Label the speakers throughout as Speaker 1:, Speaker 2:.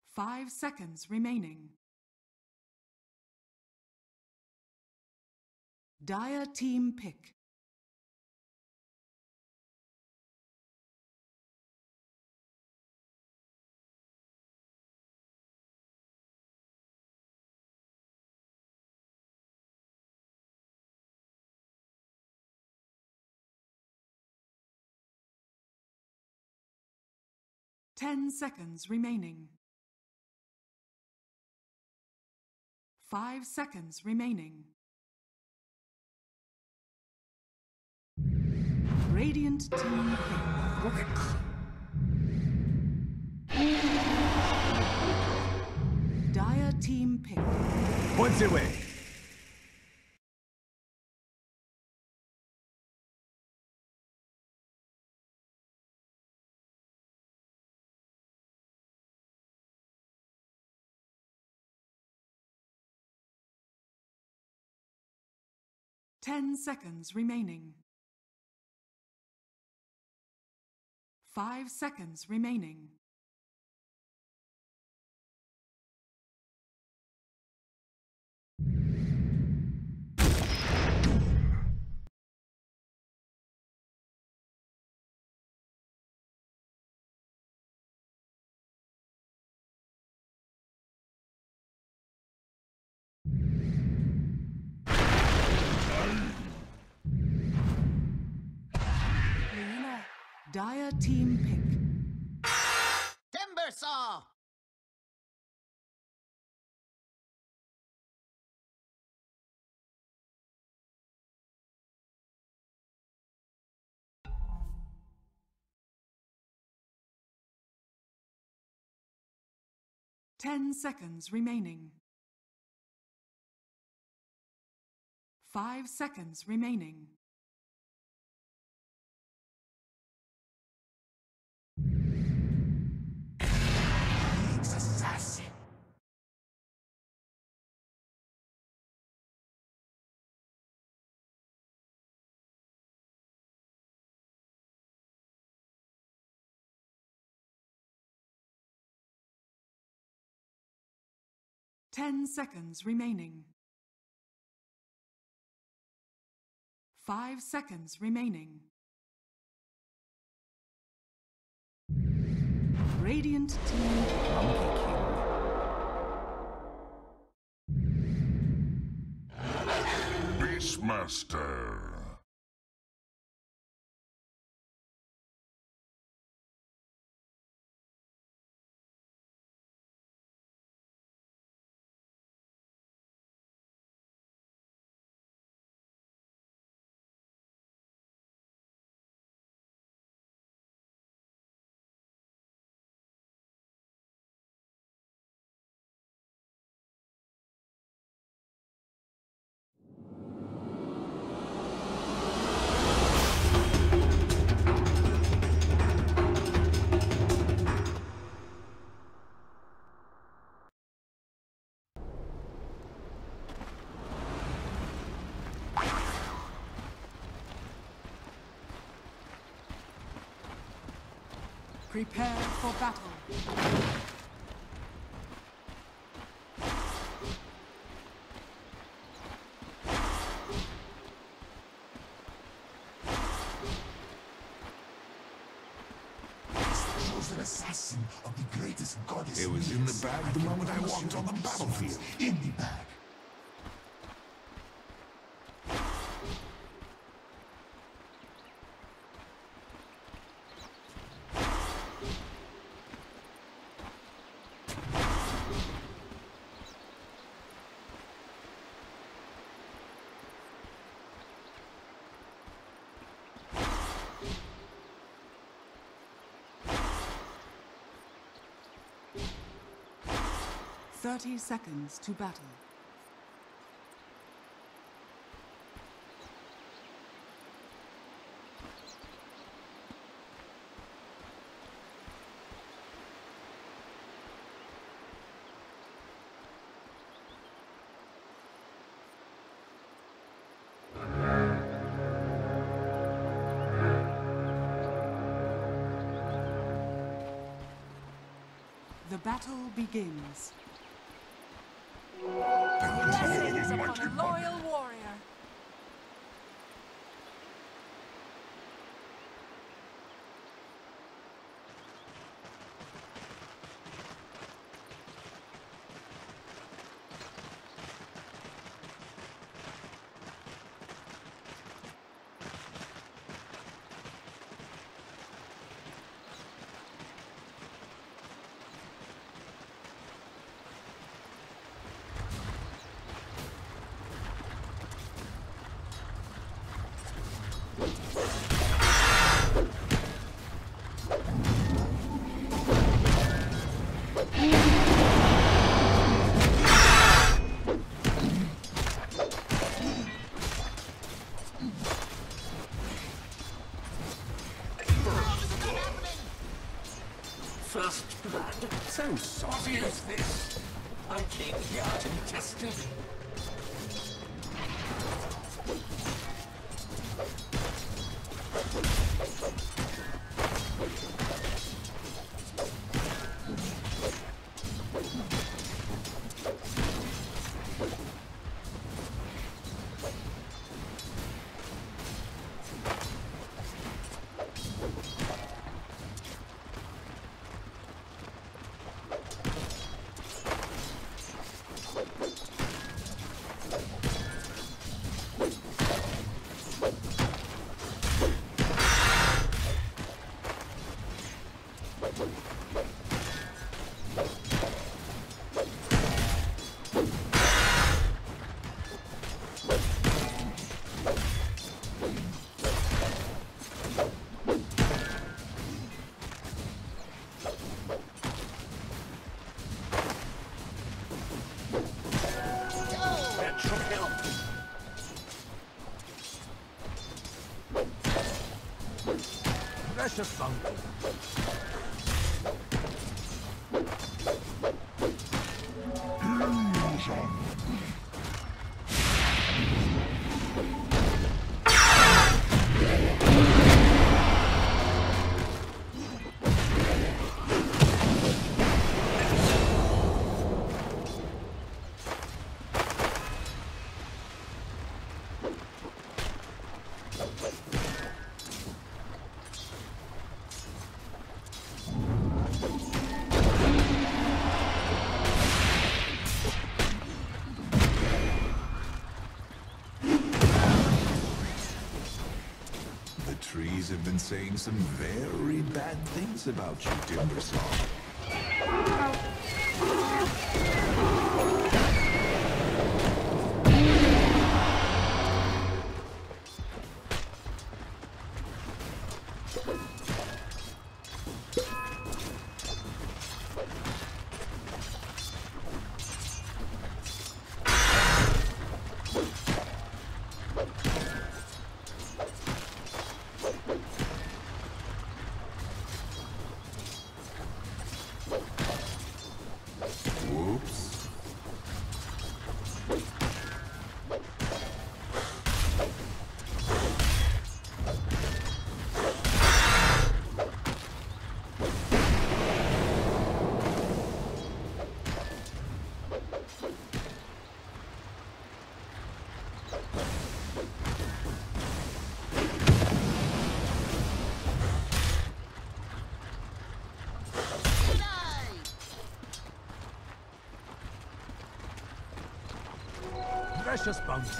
Speaker 1: 5 seconds remaining. Dire team pick. Ten seconds remaining. 5 seconds remaining. Radiant team pick. Dire team pick.
Speaker 2: Points away.
Speaker 1: Ten seconds remaining. 5 seconds remaining. Dire team pick.
Speaker 3: Timbersaw!
Speaker 1: Ten seconds remaining. 5 seconds remaining.
Speaker 3: Assassin.
Speaker 1: Ten seconds remaining. 5 seconds remaining. Radiant team.
Speaker 4: Beastmaster.
Speaker 1: Prepare for battle.
Speaker 3: Chosen assassin of the greatest goddess.
Speaker 2: It was in the bag the moment I walked on the battlefield.
Speaker 3: In the bag.
Speaker 1: Thirty seconds to battle. The battle begins.
Speaker 5: Blessings upon a loyal warrior.
Speaker 2: First blood? So soft. What is this? I came here to be tested. Precious bounty. Trees have been saying some very bad things about you, Timbersaw. Precious bounty.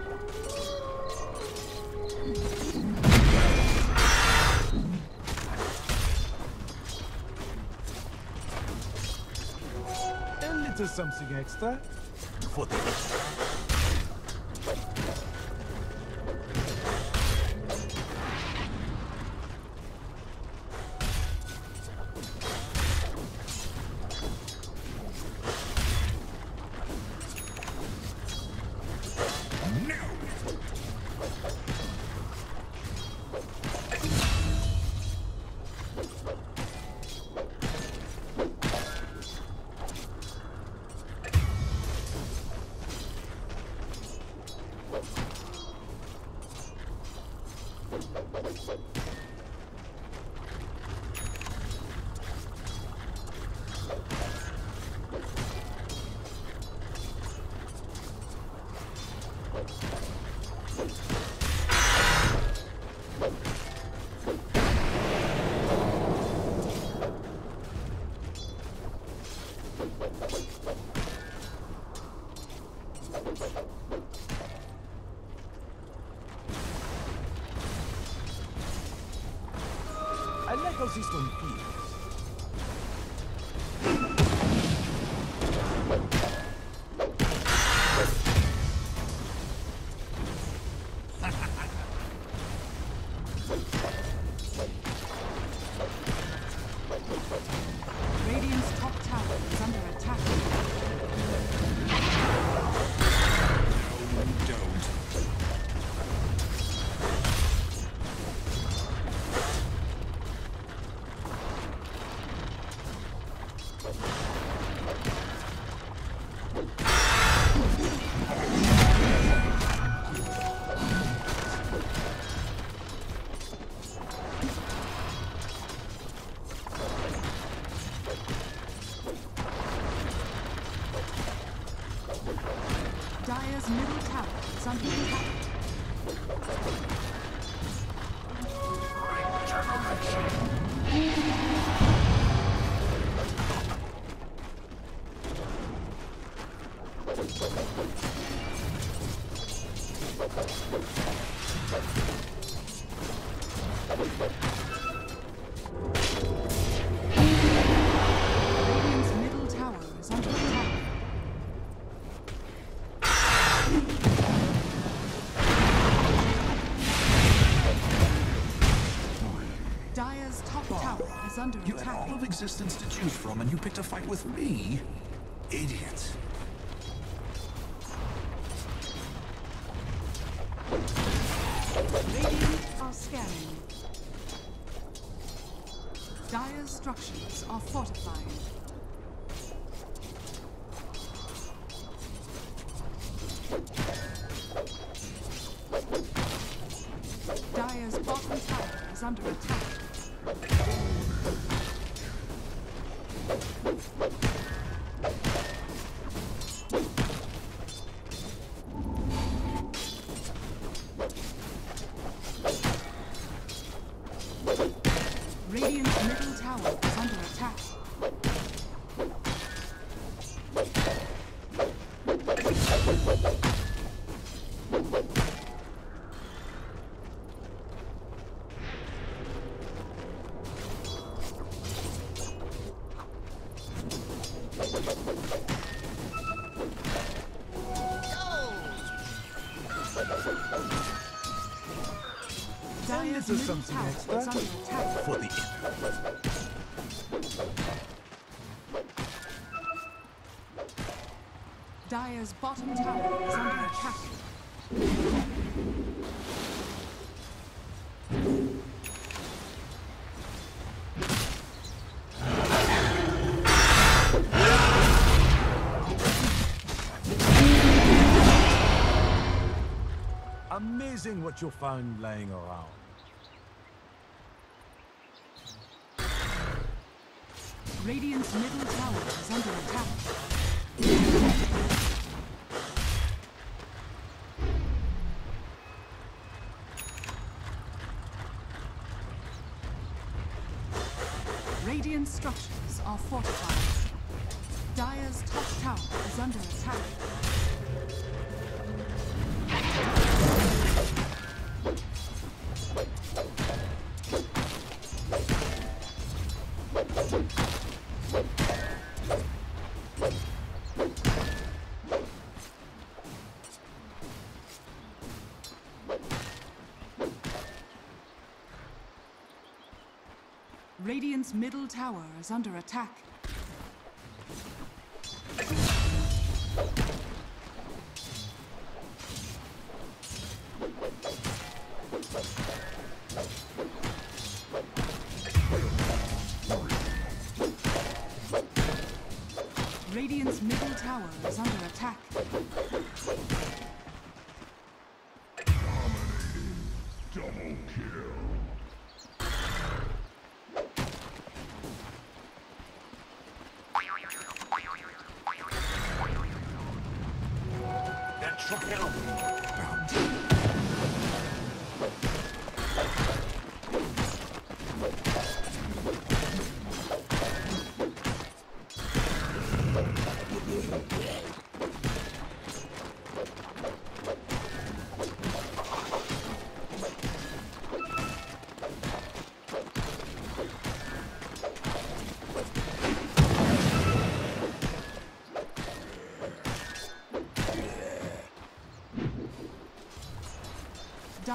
Speaker 2: A little something extra for the extra. this one feel?
Speaker 1: Radiant's top tower is under attack.
Speaker 2: Don't.
Speaker 1: Dire's middle tower is under attack. Radiant's middle tower is under attack. Dire's top tower is under
Speaker 2: You had
Speaker 1: attack.
Speaker 2: all of existence to choose from, and you picked a fight with me? Idiot.
Speaker 1: Radiant are scanning. Dire's structures are fortified. Dire's bottom tower is under attack. Radiant's middle tower is under attack. Dire's
Speaker 2: This is
Speaker 1: middle
Speaker 2: something
Speaker 1: tower
Speaker 2: extra.
Speaker 1: is under attack.
Speaker 2: For the
Speaker 1: Dire's bottom tower is under attack.
Speaker 6: Amazing what you'll find laying around.
Speaker 1: Radiant's middle tower is under attack. Radiant structures are fortified. Dire's top tower is under attack. Radiant's middle tower is under attack. Radiant's middle tower is under attack.
Speaker 4: Double kill.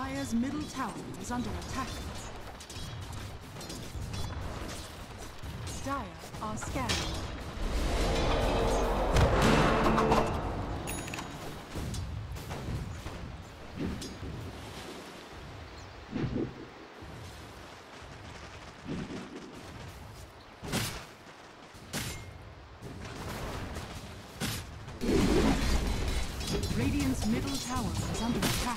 Speaker 1: Dire's middle tower is under attack. Dire are scanning. Radiant's middle tower is under attack.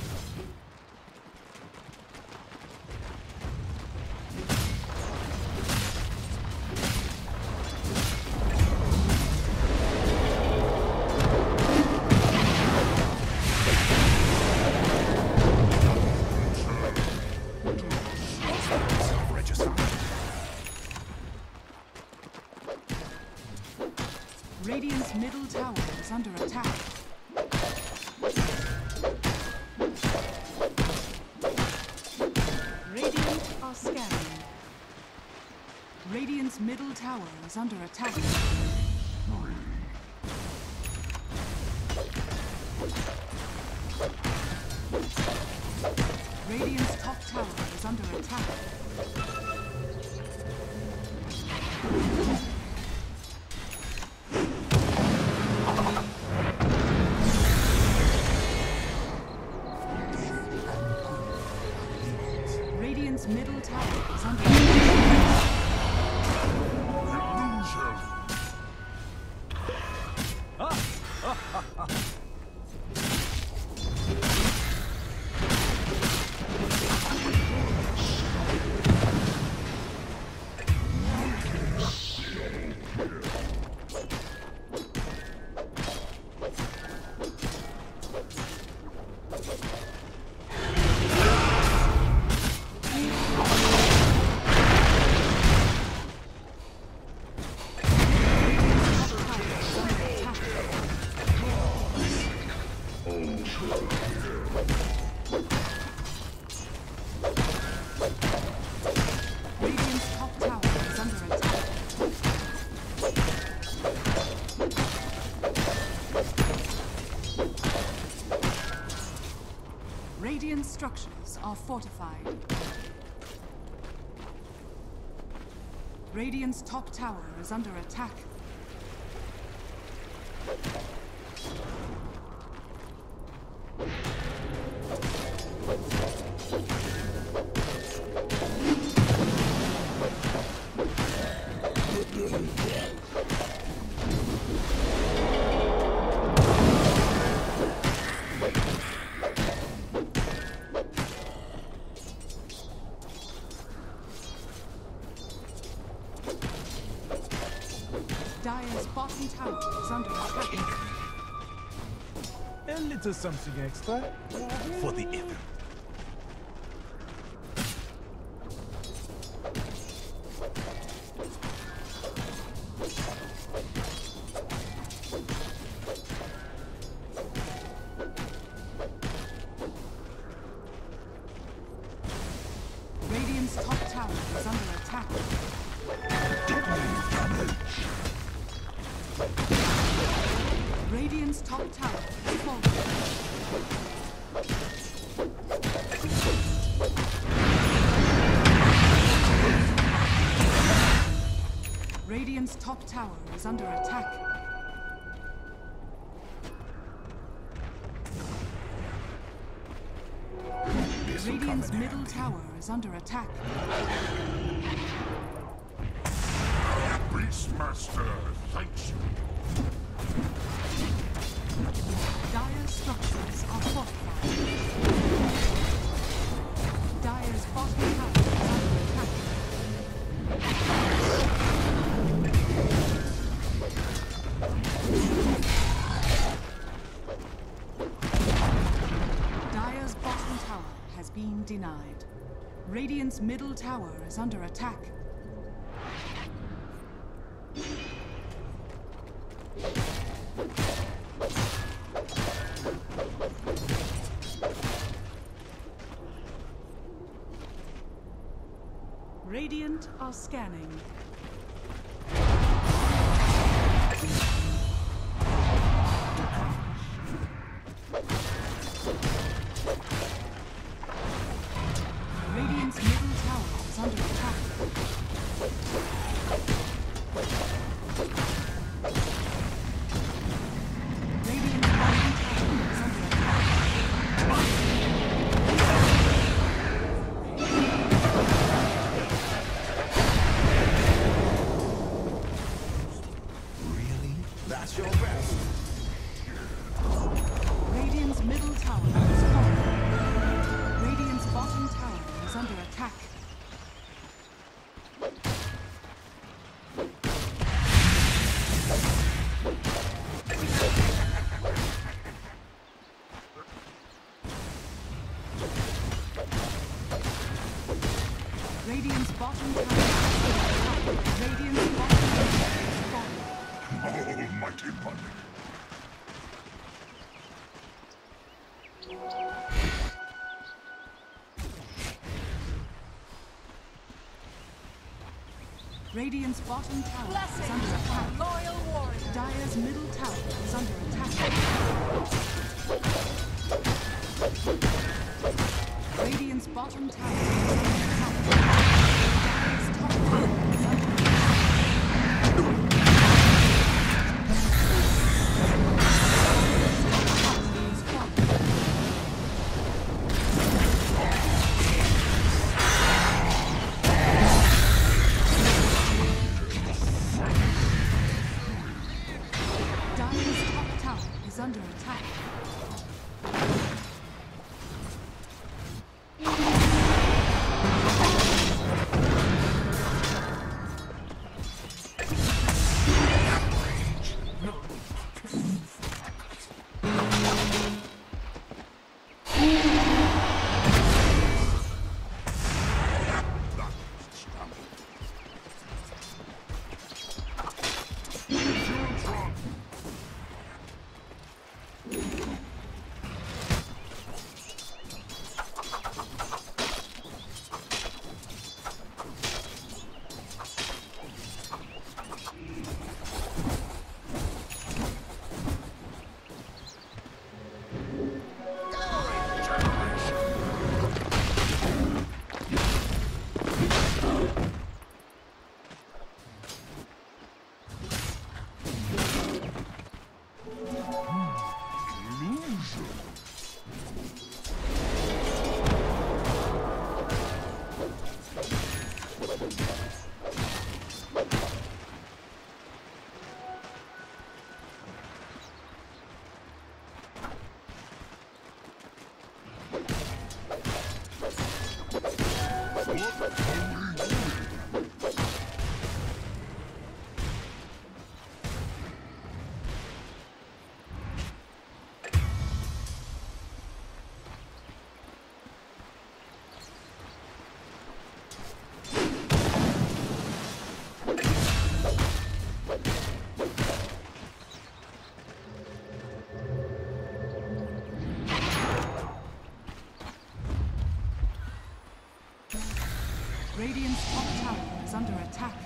Speaker 1: Radiant's middle tower is under attack. Radiant are scanning. Radiant's middle tower is under attack. Radiant's top tower is under attack. Radiant's middle tower is under attack. Radiant's top tower is under attack. Radiant structures are fortified. Radiant's top tower is under attack. Dire's bottom tower is under attack.
Speaker 6: A little something extra for the effort.
Speaker 1: Radiant's top tower is under attack. Radiant's top tower is falling. Radiant's top tower is under attack. Radiant's middle tower is under attack.
Speaker 4: Beastmaster, thanks you.
Speaker 1: Dire's structures are fortified. Dire's bottom tower is under attack. Dire's bottom tower has been denied. Radiant's middle tower is under attack. Radiant are scanning. bottom tower is under attack. Radiant's bottom tower is falling.
Speaker 4: Almighty money.
Speaker 1: Radiant's bottom tower is
Speaker 5: Blessings
Speaker 1: under attack.
Speaker 5: upon a loyal warrior.
Speaker 1: Dire's middle tower is under attack. Radiant's bottom tower is under attack. Dire's top tower is under attack. Under attack. Radiant's top tower is under attack.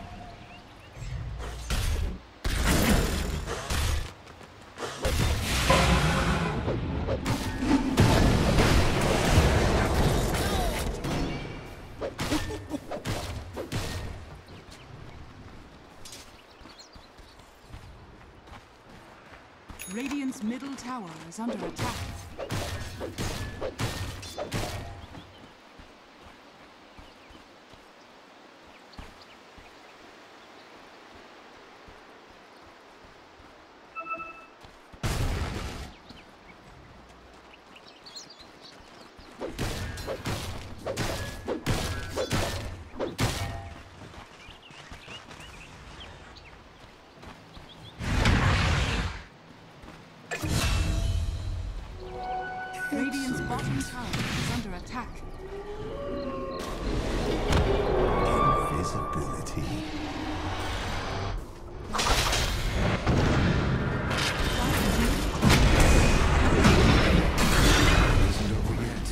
Speaker 1: Radiant's middle tower is under attack. Radiant's bottom tower is under attack.
Speaker 3: Invisibility. Isn't over yet.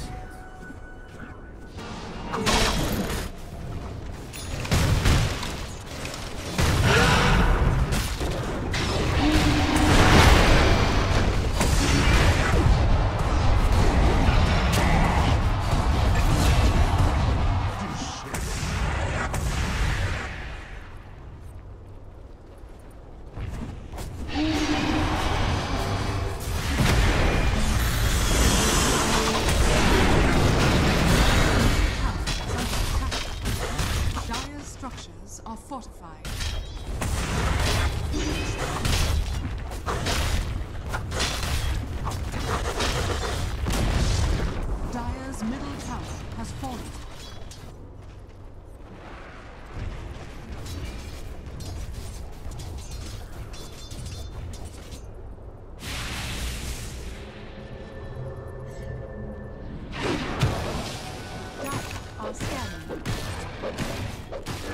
Speaker 3: Structures are fortified. Dire's middle tower has fallen. Dire are scanning.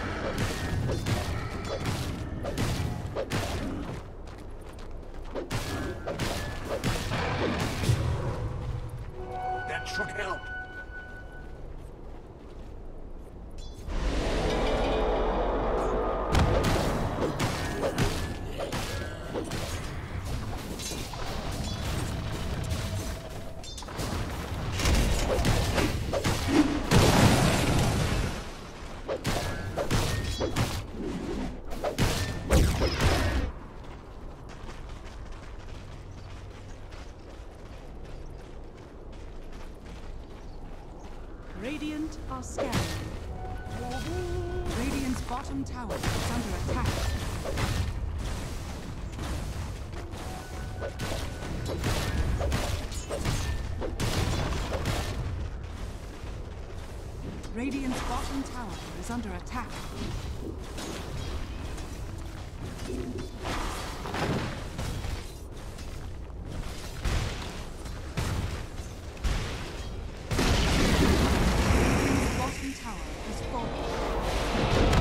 Speaker 1: are scanning. Radiant's bottom tower is under attack. Radiant's bottom tower is under attack. Radiant's bottom tower has fallen.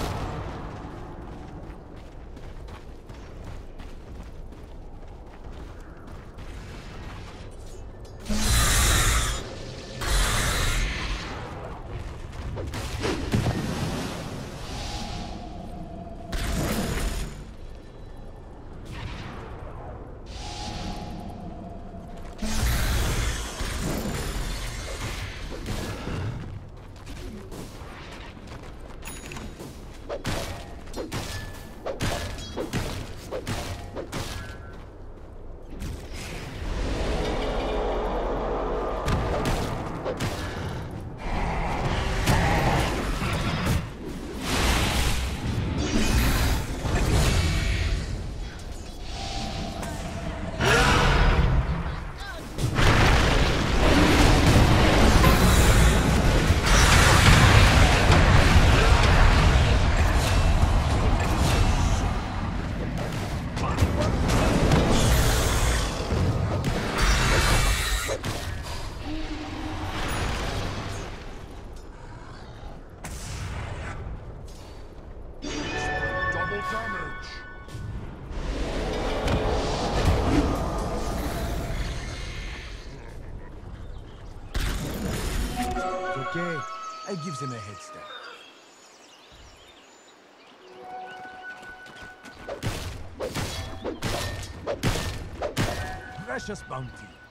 Speaker 4: Double damage.
Speaker 6: Okay, I give them a head start. Precious bounty.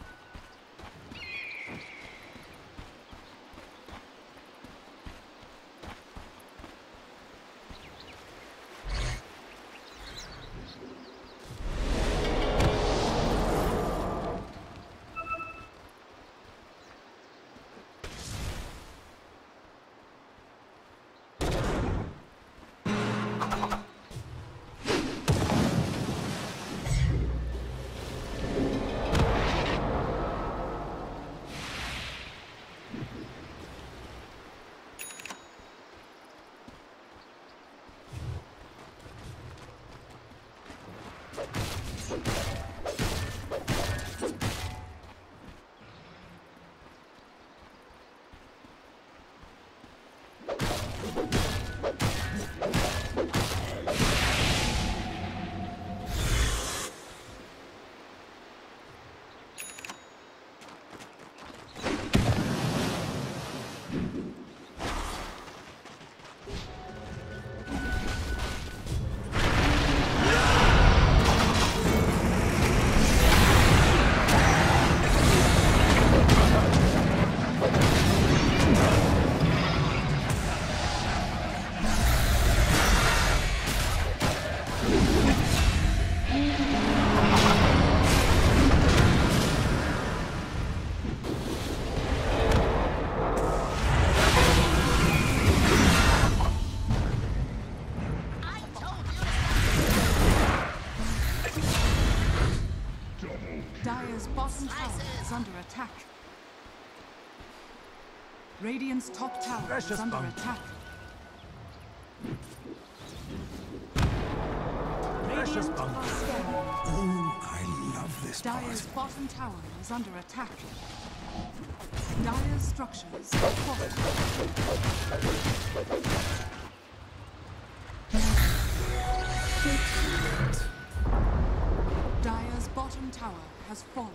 Speaker 1: Dire's bottom tower is under attack. Radiant's top tower
Speaker 6: Precious
Speaker 1: is under
Speaker 6: bounty.
Speaker 1: attack.
Speaker 6: Precious
Speaker 1: Radiant
Speaker 6: bounty.
Speaker 1: are scanning.
Speaker 2: Oh, I love this
Speaker 1: Dire's
Speaker 2: part.
Speaker 1: bottom tower is under attack. Dire's structures are fortified. Dire's bottom tower has fallen.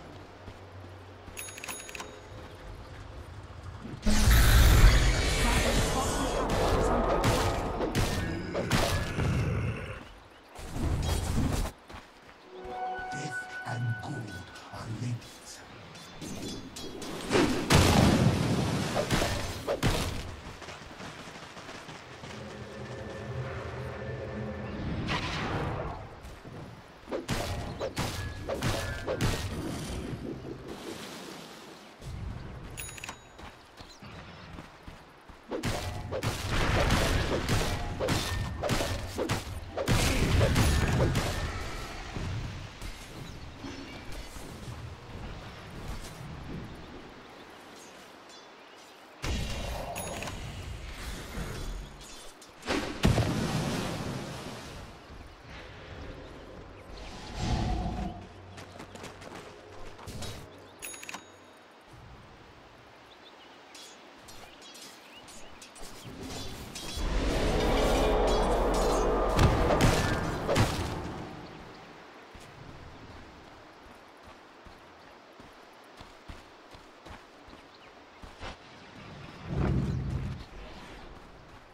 Speaker 1: Dire's bottom tower is under attack.
Speaker 2: Death and gold are linked.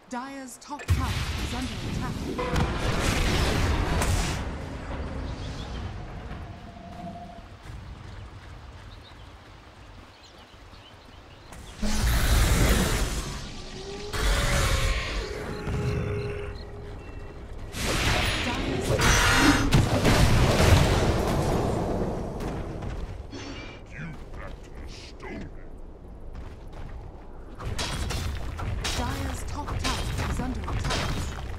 Speaker 3: Dire's top tower is under attack. Dire's top tower is under attack.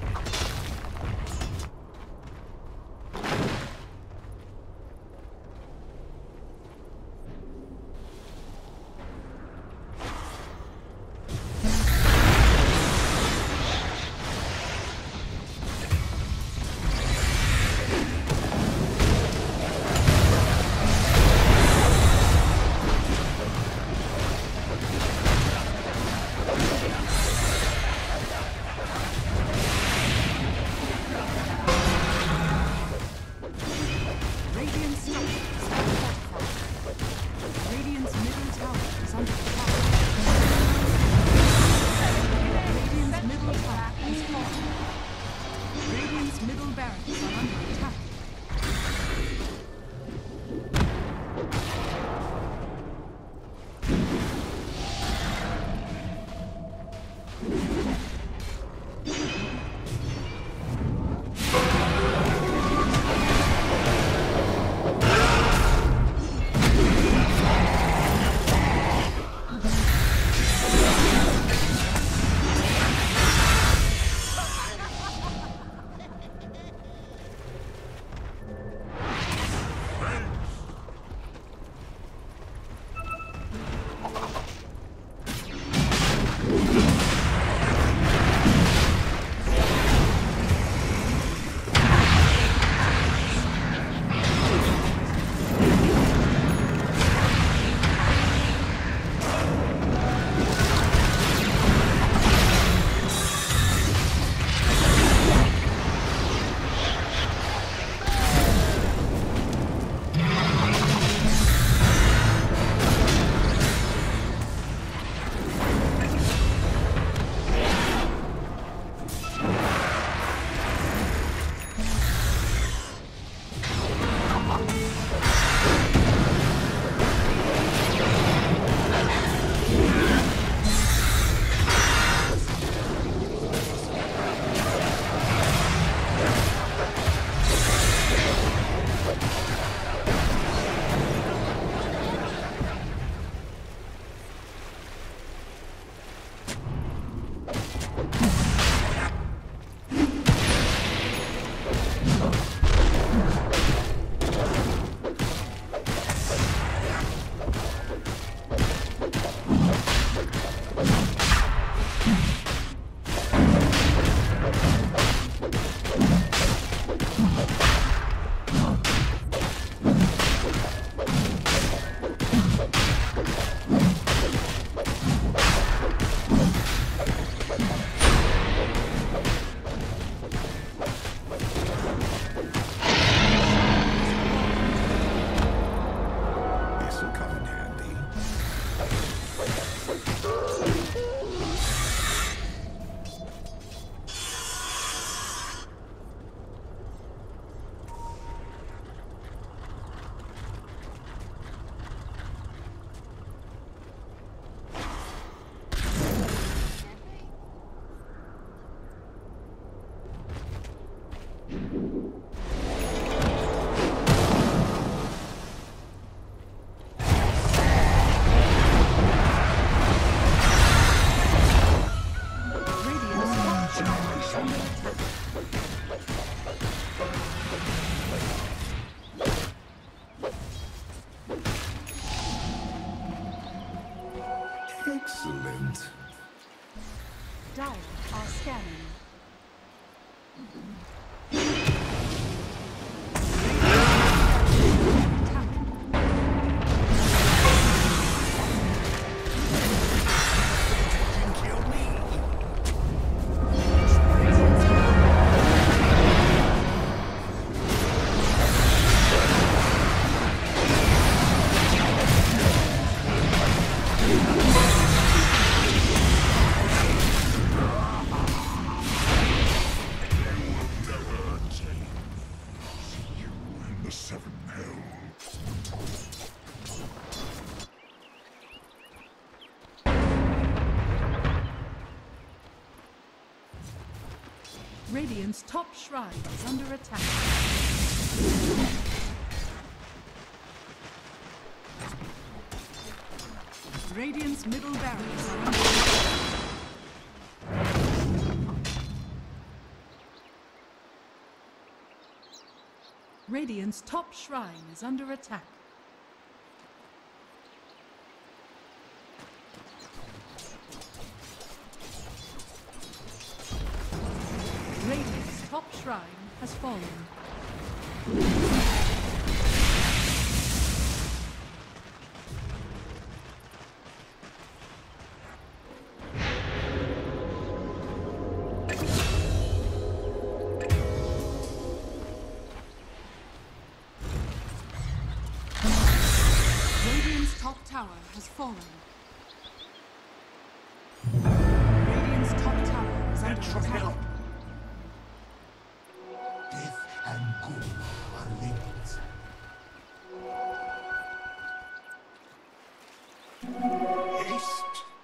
Speaker 3: Radiant structures are fortified. Radiant's middle tower is under attack. Radiant's middle tower is falling. Radiant's middle barracks are under attack.
Speaker 4: the seven hells.
Speaker 1: Radiant's top shrine is under attack. Radiant's middle barracks are under attack. Radiant's top shrine is under attack. Radiant's top shrine has fallen. Radiant's top tower has fallen. Radiant's top tower is under attack.
Speaker 2: Death and good are linked. Haste.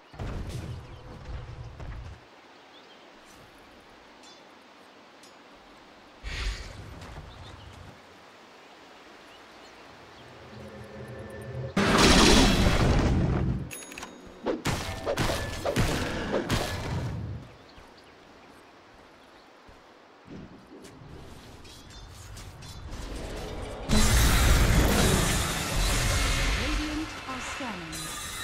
Speaker 1: Radiant are scanning.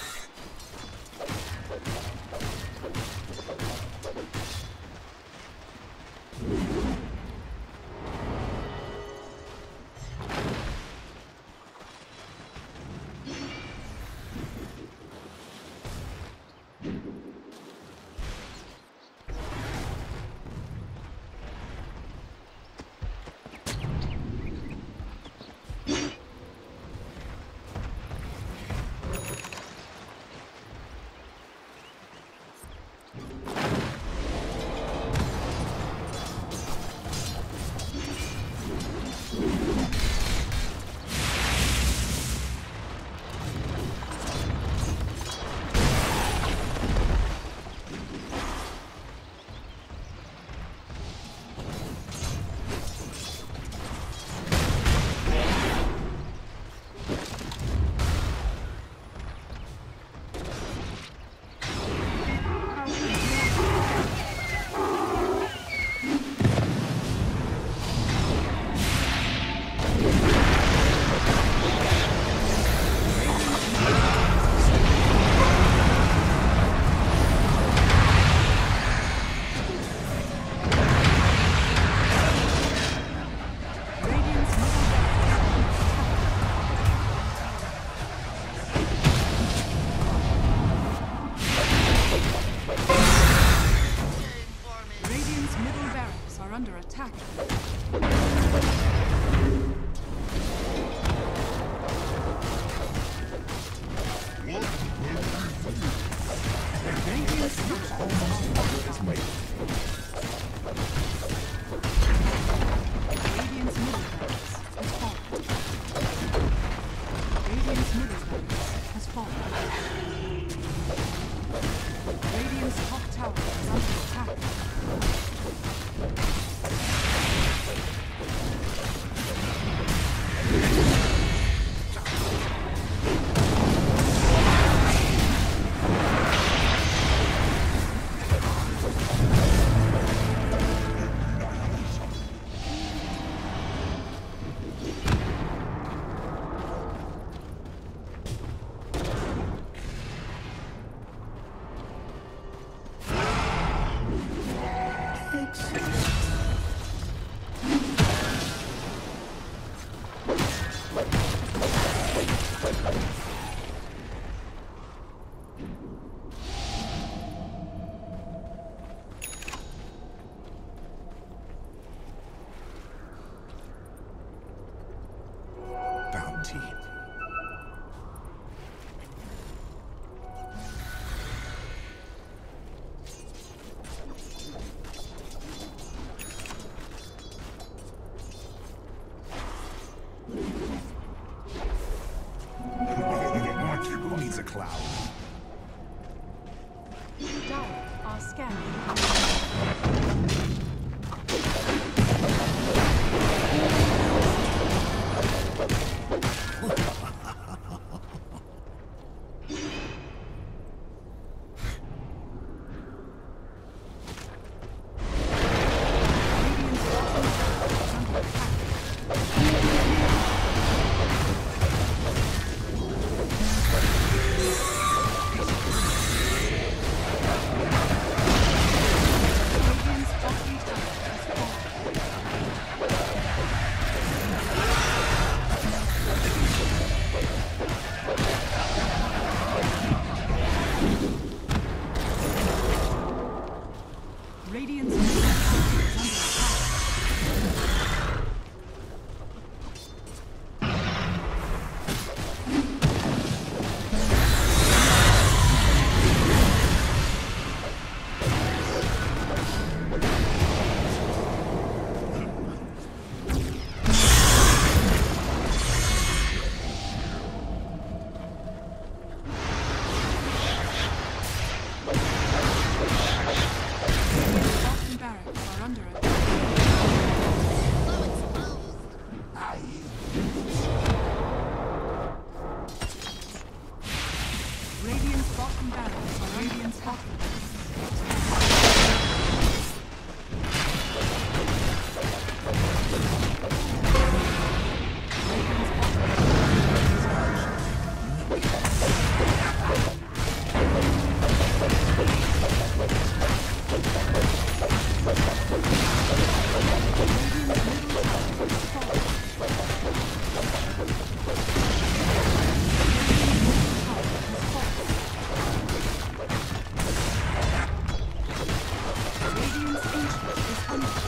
Speaker 1: Radiant's middle barracks are under attack. Radiant's Radiant's middle barracks has fallen. Radiant's middle barracks has fallen. Radiant's top tower is under attack.
Speaker 2: Bounty. cloud.
Speaker 5: Dire are scanning.
Speaker 1: Radiant's middle tower is under attack. Bottom barracks are under attack. Radiant's bottom barracks are Radiant's bottom. Radiant's ancient is under